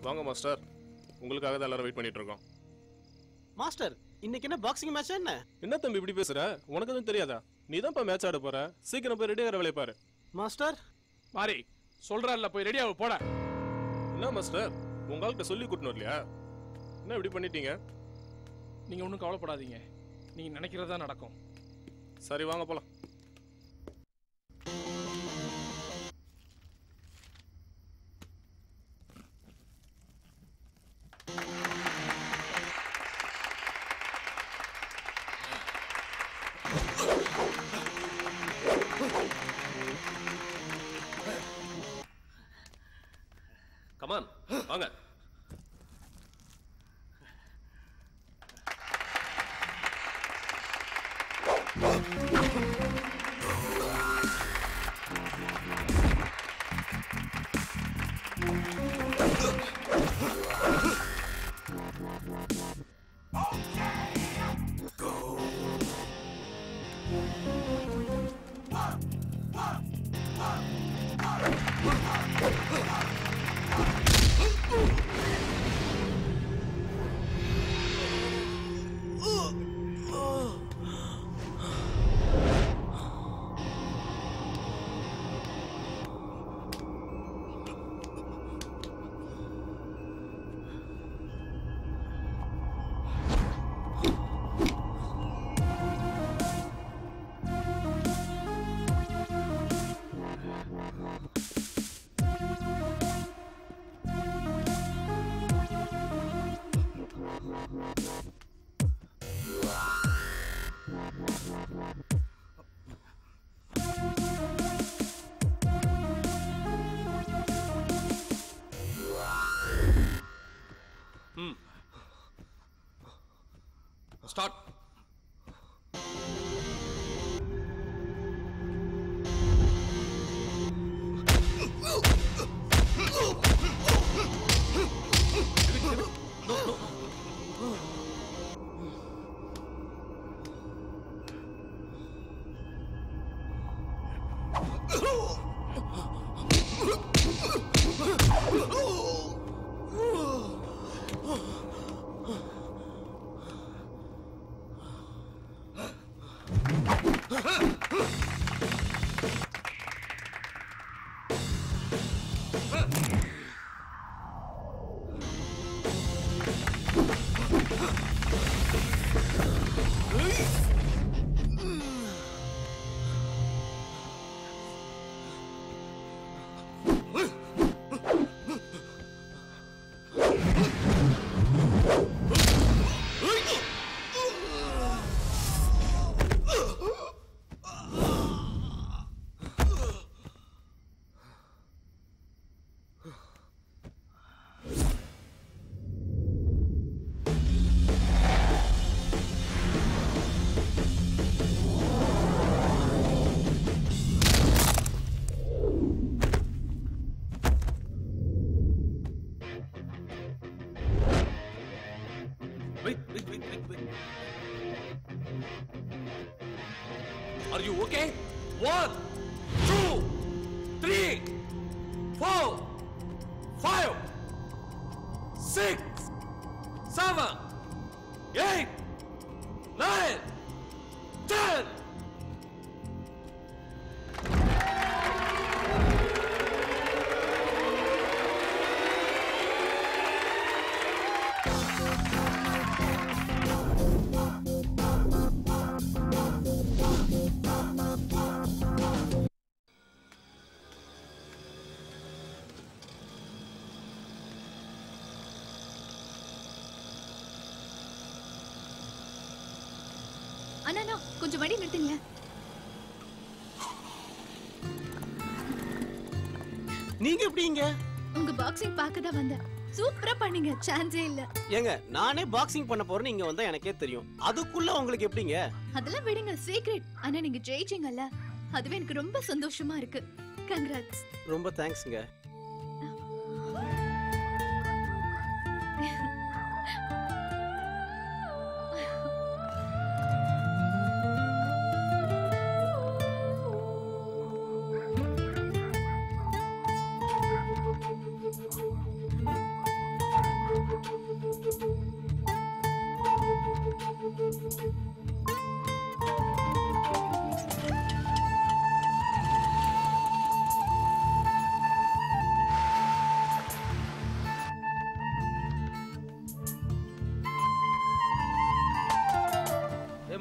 வாங்க மாஸ்டர், உங்களுக்காக தான் எல்லாரும் வெயிட் பண்ணிட்டு இருக்கோம். மாஸ்டர், இன்னைக்கு என்ன பாக்ஸிங் மேட்சா என்ன? என்ன தம்பி இப்படி பேசுற? உனக்கு எதுவும் தெரியாதா? நீ தான் மேட்ச் ஆட போற. சீக்கிரம் போய் ரெடி ஆகிற வேலையை பாரு. மாஸ்டர் மாறி சொல்றாருல, போய் ரெடி ஆக போட. என்ன மாஸ்டர், உங்க ஆள்கிட்ட சொல்லி கூட்டணும் இல்லையா? என்ன இப்படி பண்ணிட்டீங்க? நீங்க ஒன்றும் கவலைப்படாதீங்க, நீங்க நினைக்கிறதா நடக்கும். சரி வாங்க போலாம். கமான் வாங்க. Start. Wait. Are you okay? 1, 2, 3, 4, 5, 6, 7, 8, 9, 10. அண்ணா கொஞ்சம் வண்டி நிறுத்துங்க. நீங்க எப்படிங்க? உங்க பாக்ஸிங் பார்க்க தான் வந்தேன். சூப்பரா பண்ணீங்க, சான்ஸே இல்ல. ஏங்க நானே பாக்ஸிங் பண்ண போறேன்னு இங்க வந்தா எனக்கே தெரியும். அதுக்குள்ள உங்களுக்கு எப்படிங்க? அதெல்லாம் விடுங்க, சீக்ரெட். ஆனா நீங்க ஜெயிச்சீங்கல்ல, அதுவே எனக்கு ரொம்ப சந்தோஷமா இருக்கு. கங்க்ராட்ஸ். ரொம்ப தேங்க்ஸ்ங்க.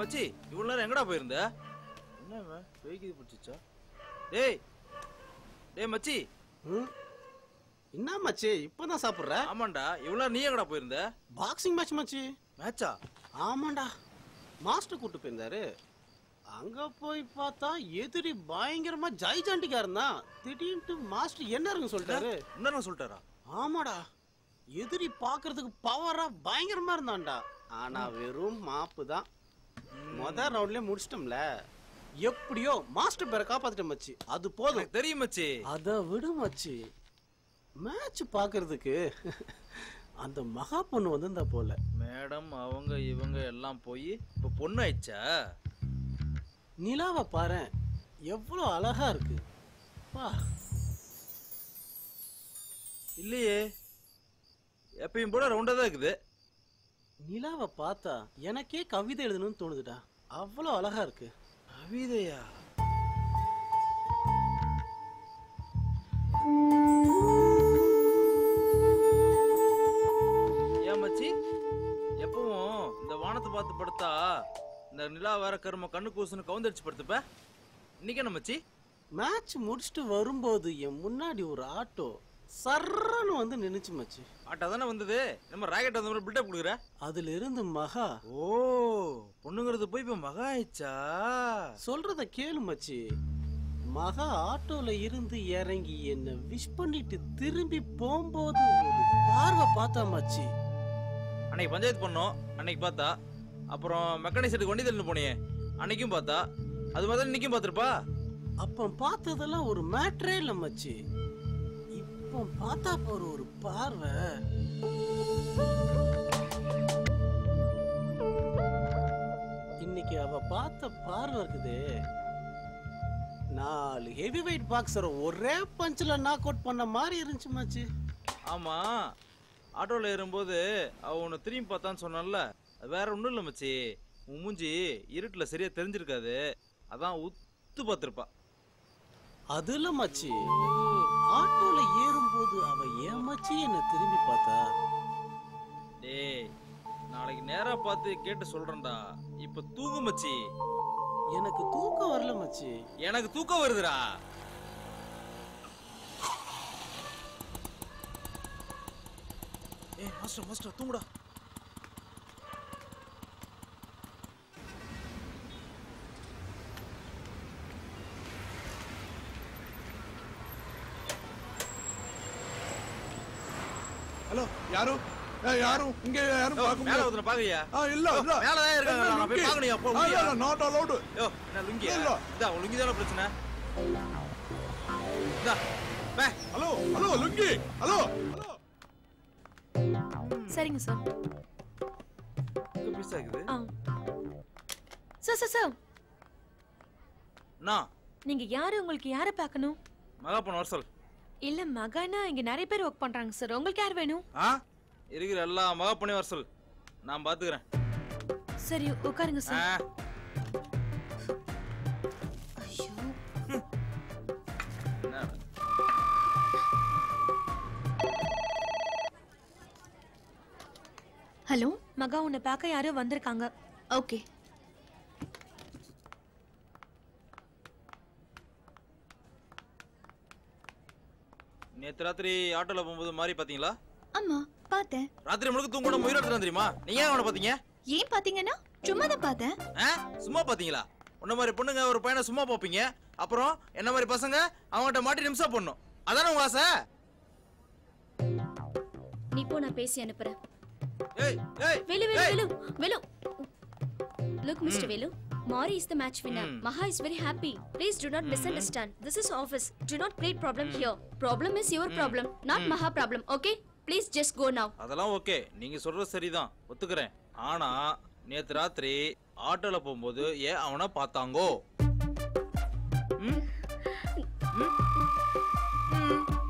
மச்சி இவ்வளவு நேரம் எங்கடா போயிருந்த? என்ன பேய்க்கு பிடிச்சிச்சா? டேய் டேய் மச்சி. என்ன மச்சி இப்பதான் சாப்பிடுற? ஆமாண்டா, இவ்வளவு நேரம் நீ எங்கடா போயிருந்த? பாக்ஸிங் மேட்ச் மச்சி. மேட்சா? ஆமாண்டா, மாஸ்டர் கூட்டு போயிருந்தாரு. அங்க போய் பார்த்தா எதிரி பயங்கரமா ஜைஜாண்டிக்கா இருந்தான். திடீர்னு மாஸ்டர் என்ன இருக்குன்னு சொல்லிட்டாரு. என்ன சொல்லிட்டாரா? ஆமாடா, எதிரி பாக்குறதுக்கு பவரா பயங்கரமா இருந்தான்டா. ஆனா வெறும் மாப்பு தான். முதல் ரவுண்ட்லயே முடிச்சிட்டோம்ல. எப்படியோ மாஸ்டர் பேரை காப்பாத்திட்டோம் மச்சி. அது போதும். தெரியும் மச்சி. அத விடு மச்சி, மேட்ச் பாக்குறதுக்கு அந்த மகா பொண்ணு வந்திருந்தா போல. மேடம் அவங்க இவங்க எல்லாம் போய் இப்ப பொண்ணு ஆயிடுச்சா? நிலாவை பாரு, எவ்வளவு அழகா இருக்கு. வா. இல்லையே, எப்பயும் போல ரவுண்டா தான் இருக்குது. நிலாவை பார்த்தா எனக்கே கவிதை எழுதணும்னு தோணுதுடா. அவ்வளவு அழகா இருக்கு. கவிதையா? ஏன் மச்சி எப்பவும் இந்த வானத்தை பார்த்து படுத்தா இந்த நிலா வேற கரும கண்ணு கூசுன்னு கவுந்தடிச்சு படுத்துப்ப. இன்னைக்கு என்ன மச்சி? மேட்ச் முடிச்சுட்டு வரும்போது என் முன்னாடி ஒரு ஆட்டோ சர்றன்னு வந்து நின்னுச்சு மச்சி. ஆட்டா தானே வந்தது, நம்ம ராக்கெட் வந்த மாதிரி பில்டப் கொடுக்குற. அதுல இருந்து மகா. ஓ, பொண்ணுங்கிறது போய் இப்ப மகா ஆயிடுச்சா? சொல்றத கேளு மச்சி. மகா ஆட்டோல இருந்து இறங்கி என்ன விஷ் பண்ணிட்டு திரும்பி போகும்போது ஒரு பார்வை பார்த்தா மச்சி. அன்னைக்கு பஞ்சாயத்து பண்ணோம், அன்னைக்கு பார்த்தா. அப்புறம் மெக்கானிக் செட்டுக்கு வண்டி தள்ளிட்டு போனியே, அன்னைக்கும் பார்த்தா. அது மாதிரி இன்னைக்கும் பார்த்துருப்பா. அப்ப பார்த்ததெல்லாம் ஒரு மேட்ரே இல்ல மச்சி. இப்போ பார்த்தா போற ஒரு பார்வை. இன்னைக்கு அவ பார்த்த பார்வை இருக்குது. 4 ஹெவி வெயிட் பாக்ஸரை ஒரே பஞ்சில நாக் அவுட் பண்ண மாதிரி இருந்துச்சு மச்சி. ஆமா, ஆட்டோல ஏறும்போது அவ உன்னை திரும்பி பார்த்தான்னு சொன்னால, அது வேற ஒண்ணும் இல்ல மச்சி. உன் மூஞ்சி இருட்டுல சரியா தெரிஞ்சிருக்காது, அதான் உத்து பார்த்திருப்பா. அது இல்ல மச்சி, ஆட்டோல ஏறும்போது அவ ஏன் மச்சி என்ன திரும்பி பார்த்தா? டேய், நாளைக்கு நேரா பார்த்து கேட்டு சொல்றேன்டா. இப்ப தூங்கு மச்சி. எனக்கு தூக்கம் வரல மச்சி. எனக்கு தூக்கம் வருதுடா. ஏய் மாஸ்டர் மாஸ்டர் தூங்குடா. ஹலோ, யாரு யாரும் இங்க யாரும் பார்க்க மேல முடியாது. வந்து பாக்கறியா? இல்ல இல்ல மேல தான் இருக்காங்க, நான் போய் பார்க்கணும்யா. போ இல்ல இல்ல, நாட் அலௌட். யோ, என்ன லுங்கி? இல்ல. இதா உன் லுங்கி தான பிரச்சனை. இதா பே. Hello hello lungi. Hello hello. சரிங்க சார். இங்க பீஸ் ஆகுது. சார் நான் நீங்க யாரு? உங்களுக்கு யார பார்க்கணும்? மகாபன் வர்சல். இல்ல மகானா இங்க நிறைய பேர் வர்க் பண்றாங்க சார். உங்களுக்கு யார் வேணும்? இருக்கிற எல்லா மகாபனி வர்சல் நான் பாத்துக்கிறேன். சரி உட்காருங்க சார். ஹலோ மகா, உன்னை பார்க்க யாரோ வந்திருக்காங்க. ஓகே. நேத்து ராத்திரி ஆட்டோல போகும்போது மாதிரி பாத்தீங்களா? ஆமா பார்த்தேன். ராத்திரி முழுக்க தூங்கணும் உயிர் எடுத்துட்டு தெரியுமா? நீங்க ஏன் அவனை பாத்தீங்க? ஏன் பாத்தீங்கன்னா சும்மா தான் பார்த்தேன். சும்மா பாத்தீங்களா? உன்ன மாதிரி பொண்ணுங்க ஒரு பையனை சும்மா பாப்பீங்க, அப்புறம் என்ன மாதிரி பசங்க அவங்ககிட்ட மாட்டி நிமிஷம் பண்ணும். அதானே உங்க ஆசை? நீ போ, நான் பேசி அனுப்புறேன். ஏய் ஏய் Velu Velu Velu Velu. Look Mr. Velu, Mari is the match winner. Maha is very happy. Please do not misunderstand. This is office. Do not create problem here. Problem is your problem, not Maha problem. Okay? Please just go now. அதெல்லாம் okay, நீங்க சொல்றது சரிதான், ஒத்துக்கிறேன். ஆனா நேத்து ராத்திரி ஆட்டோல போகும்போது ஏன் அவனை பார்த்தாங்கோ?